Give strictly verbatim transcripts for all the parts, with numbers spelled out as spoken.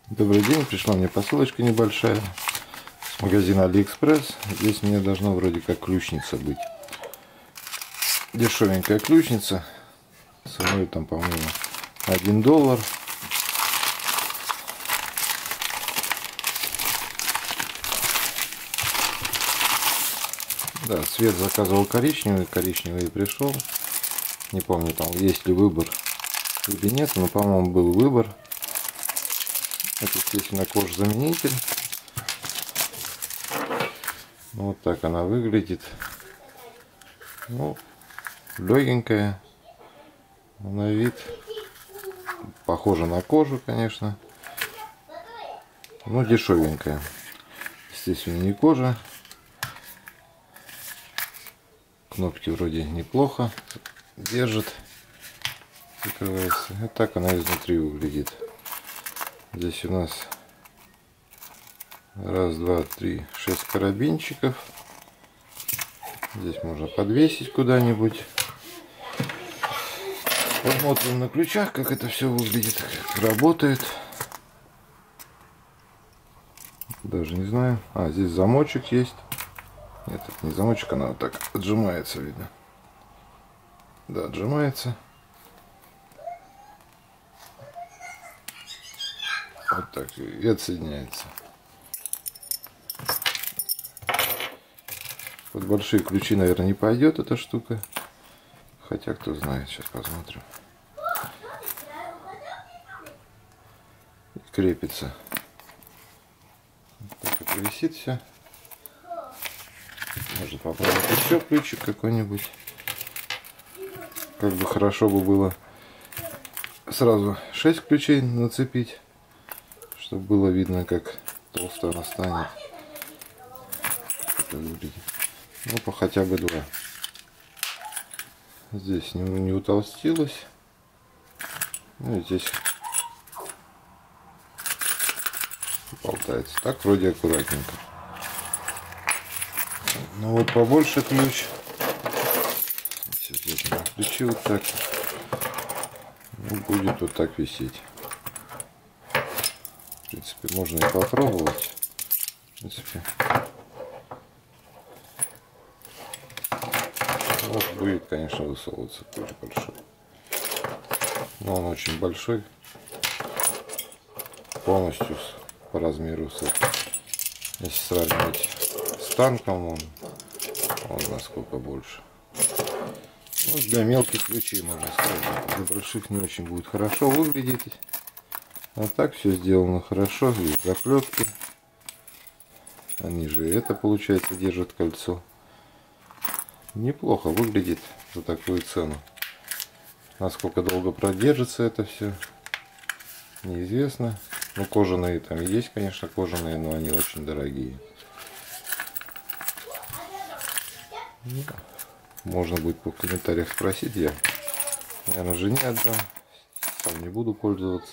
Добрый день, пришла мне посылочка небольшая с магазина Алиэкспресс. Здесь у меня должна вроде как ключница быть. Дешевенькая ключница. Ценой там, по-моему, один доллар. Да, цвет заказывал коричневый, коричневый и пришел. Не помню, там есть ли выбор или нет, но, по-моему, был выбор. Это, естественно, кожзаменитель. Вот так она выглядит. Ну, легенькая. На вид похожа на кожу, конечно. Но дешевенькая. Естественно, не кожа. Кнопки вроде неплохо держит. Закрывается. И так она изнутри выглядит. Здесь у нас раз, два, три, шесть карабинчиков. Здесь можно подвесить куда-нибудь. Посмотрим на ключах, как это все выглядит, как работает. Даже не знаю. А, здесь замочек есть. Нет, это не замочек, она вот так отжимается, видно. Да, отжимается. Вот так и отсоединяется. Под большие ключи, наверное, не пойдет эта штука. Хотя, кто знает, сейчас посмотрим. И крепится. Так это висит все. Можно попробовать еще ключик какой-нибудь. Как бы хорошо бы было сразу шесть ключей нацепить, чтобы было видно, как толсто она станет. Это выглядит. Ну, по хотя бы два. Здесь не, не утолстилось. Ну и здесь болтается. Так вроде аккуратненько. Ну вот побольше ключ. Здесь на ключи вот так. Ну, будет вот так висеть. В принципе, можно и попробовать. В принципе. Вот будет, конечно, высовываться ключ большой. Но он очень большой. Полностью по размеру с этим. Если сравнивать с танком, он, он насколько больше. Ну, для мелких ключей, можно сказать. Для больших не очень будет хорошо выглядеть. А так все сделано хорошо. Есть заклепки. Они же это, получается, держат кольцо. Неплохо выглядит за такую цену. Насколько долго продержится это все, неизвестно. Ну, кожаные там есть, конечно, кожаные, но они очень дорогие. Можно будет по комментариях спросить, я, наверное, жене отдам. Сам не буду пользоваться.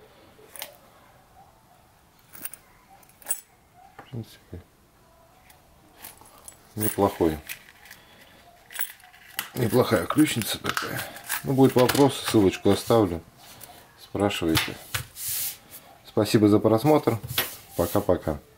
В принципе, неплохой. Неплохая ключница такая. Ну, будет вопрос, ссылочку оставлю. Спрашивайте. Спасибо за просмотр. Пока-пока.